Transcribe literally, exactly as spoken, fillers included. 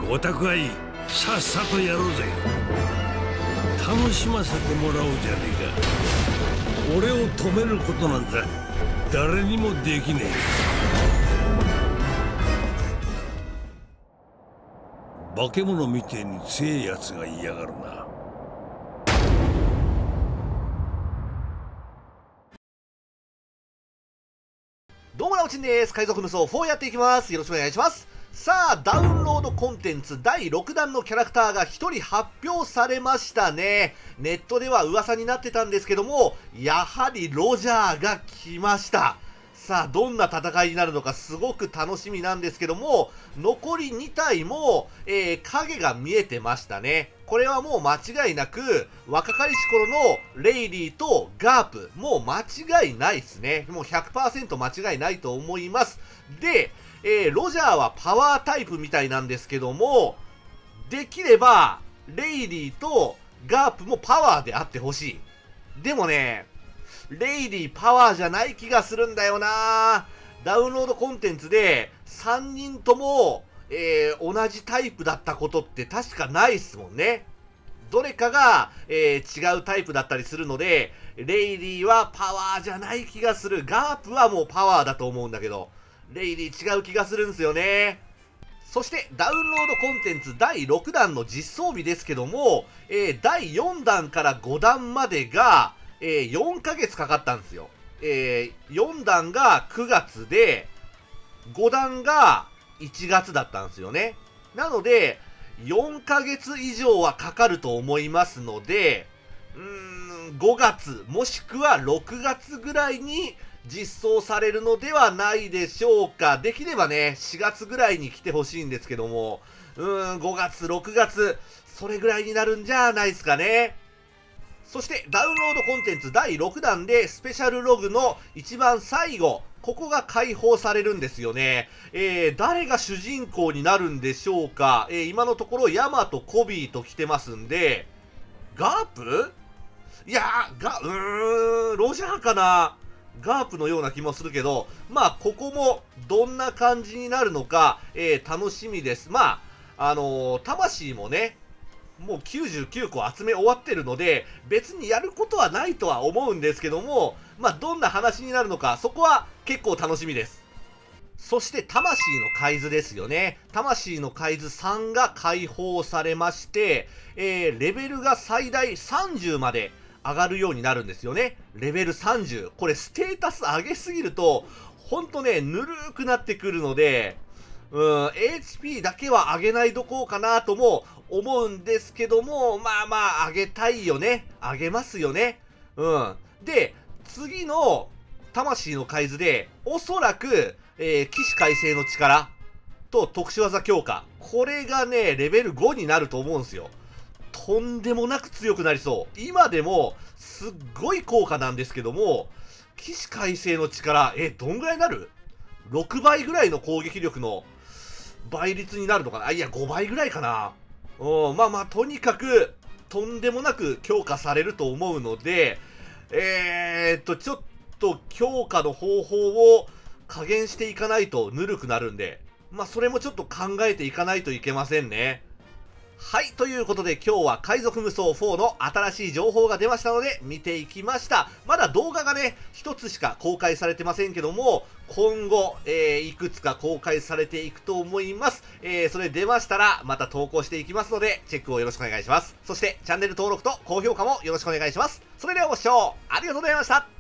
おたくはいい、さっさとやろうぜ。楽しませてもらおうじゃねえか。俺を止めることなんざ誰にもできねえ。化け物みてえに強えやつがいやがるな。 どうもなおちんです。海賊無双フォーやっていきます。よろしくお願いします。さあ、ダウンロードコンテンツだいろくだんのキャラクターがひとり発表されましたね。ネットでは噂になってたんですけども、やはりロジャーが来ました。さあ、どんな戦いになるのかすごく楽しみなんですけども、残りにたいも、えー、影が見えてましたね。これはもう間違いなく、若かりし頃のレイリーとガープ、もう間違いないですね。もう ひゃくパーセント 間違いないと思います。で、えー、ロジャーはパワータイプみたいなんですけども、できれば、レイリーとガープもパワーであってほしい。でもね、レイリーパワーじゃない気がするんだよな。ダウンロードコンテンツでさんにんとも、えー、同じタイプだったことって確かないっすもんね。どれかが、えー、違うタイプだったりするので、レイリーはパワーじゃない気がする。ガープはもうパワーだと思うんだけど、レイリー違う気がするんですよね。そしてダウンロードコンテンツだいろくだんの実装日ですけども、えー、だいよんだんからごだんまでが、えー、よんかげつかかったんですよ。えー、よんだんがくがつで、ごだんがいちがつだったんですよね。なので、よんかげついじょうはかかると思いますので、うーん、ごがつもしくはろくがつぐらいに実装されるのではないでしょうか。できればね、しがつぐらいに来てほしいんですけども、うーん、ごがつ、ろくがつ、それぐらいになるんじゃないですかね。そしてダウンロードコンテンツだいろくだんでスペシャルログの一番最後、ここが解放されるんですよね。えー、誰が主人公になるんでしょうか。えー、今のところヤマとコビーと来てますんで、ガープいやー、ガ、うーん、ロジャーかな。ガープのような気もするけど、まあ、ここもどんな感じになるのか、えー、楽しみです。まあ、あのー、魂もね、もうきゅうじゅうきゅうこ集め終わってるので、別にやることはないとは思うんですけども、まあ、どんな話になるのか、そこは結構楽しみです。そして、魂の海図ですよね。魂の海図さんが解放されまして、えー、レベルが最大さんじゅうまで上がるようになるんですよね。レベルさんじゅう。これ、ステータス上げすぎると、ほんとね、ぬるーくなってくるので、うん、エイチピー だけは上げないどこうかなとも思うんですけども、まあまあ、上げたいよね。上げますよね。うん。で、次の魂の海図で、おそらく、えー、起死回生の力と特殊技強化。これがね、レベルごになると思うんですよ。とんでもなく強くなりそう。今でも、すっごい効果なんですけども、起死回生の力、え、どんぐらいになる ?ろく 倍ぐらいの攻撃力の倍率になるのかな。あ、いや、ごばいぐらいかな。うん、まあまあ、とにかく、とんでもなく強化されると思うので、えーっと、ちょっと強化の方法を加減していかないとぬるくなるんで、まあ、それもちょっと考えていかないといけませんね。はい、ということで今日は海賊無双フォーの新しい情報が出ましたので見ていきました。まだ動画がね、一つしか公開されてませんけども、今後、えー、いくつか公開されていくと思います。えー、それ出ましたらまた投稿していきますので、チェックをよろしくお願いします。そしてチャンネル登録と高評価もよろしくお願いします。それではご視聴ありがとうございました。